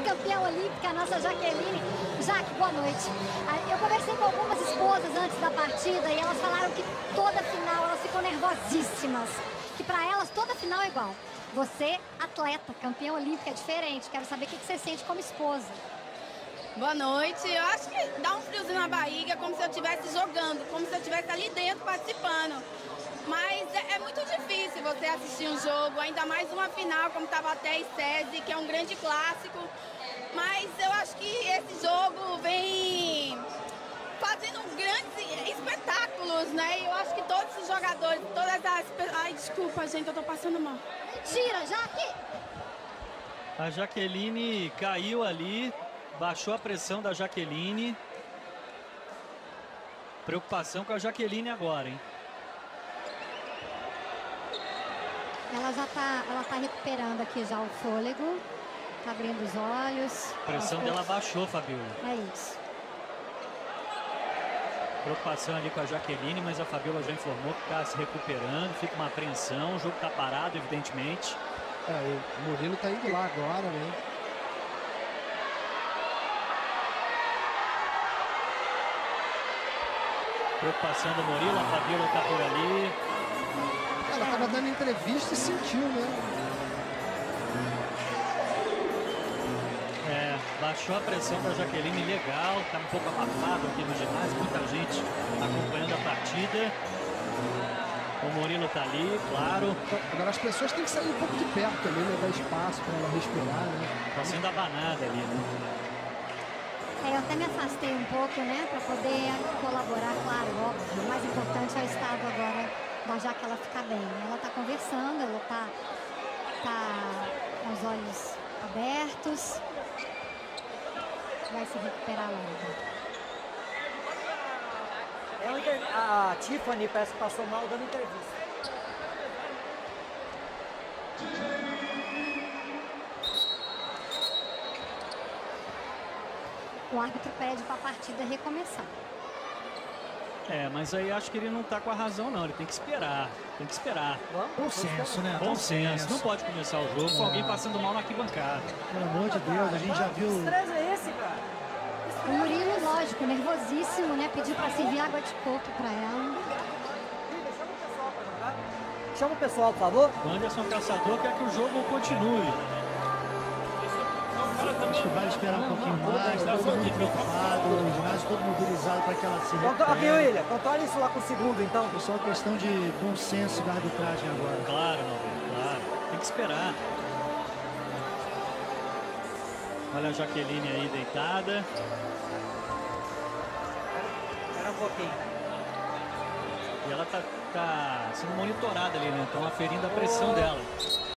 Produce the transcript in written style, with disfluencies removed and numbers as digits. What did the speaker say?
campeã olímpica, a nossa Jaqueline. Jaque, boa noite. Eu conversei com algumas esposas antes da partida e elas falaram que toda final elas ficam nervosíssimas. Que pra elas toda final é igual. Você, atleta, campeã olímpica, é diferente. Quero saber o que você sente como esposa. Boa noite. Eu acho que dá um friozinho na barriga, como se eu estivesse jogando, como se eu estivesse ali dentro participando. Mas é muito difícil você assistir um jogo, ainda mais uma final como Taubaté e SESI, que é um grande clássico. Mas eu acho que esse jogo vem fazendo grandes espetáculos, né? E eu acho que todos os jogadores, todas as... Ai, desculpa, gente, eu tô passando mal. Mentira, Jaque! A Jaqueline caiu ali, baixou a pressão da Jaqueline. Preocupação com a Jaqueline agora, hein? Ela tá recuperando aqui já o fôlego. Tá abrindo os olhos. A pressão dela baixou, Fabiola. É isso. Preocupação ali com a Jaqueline, mas a Fabiola já informou que está se recuperando, fica uma apreensão, o jogo está parado, evidentemente. O Murilo tá indo lá agora, né? Preocupação do Murilo, a Fabiola está por ali. Ela estava dando entrevista e sentiu, né? Baixou a pressão da Jaqueline, legal, está um pouco abafado aqui no ginásio, muita gente acompanhando a partida. O Murilo está ali, claro. Agora as pessoas têm que sair um pouco de perto também, né? Dar espaço para ela respirar, né? Está sendo abanada ali, né? Eu até me afastei um pouco, né? Para poder colaborar, claro, óbvio. O mais importante é o estado agora da Jaque, ela ficar bem. Ela está conversando, ela tá com os olhos abertos. Vai se recuperar logo. A Tiffany parece que passou mal dando entrevista. O árbitro pede para a partida recomeçar. Mas aí acho que ele não está com a razão, não. Ele tem que esperar. Tem que esperar. Bom senso, né? Bom senso. Não pode começar o jogo com alguém passando mal na arquibancada. Pelo amor de Deus, a gente já viu... Que estresse é esse, cara? O Murilo, lógico, nervosíssimo, né? Pediu para servir água de coco para ela. Chama o pessoal, por favor. O Anderson Caçador quer que o jogo continue. Acho que vale esperar um pouquinho mais, todo mundo preocupado, o ginásio todo mobilizado para que ela se recupere. Aqui, William, controle isso lá com o segundo, então. É só questão de bom senso da arbitragem agora. Claro, claro. Tem que esperar. Olha a Jaqueline aí deitada. Espera um pouquinho. E ela tá sendo monitorada ali, né? Estão aferindo a pressão dela.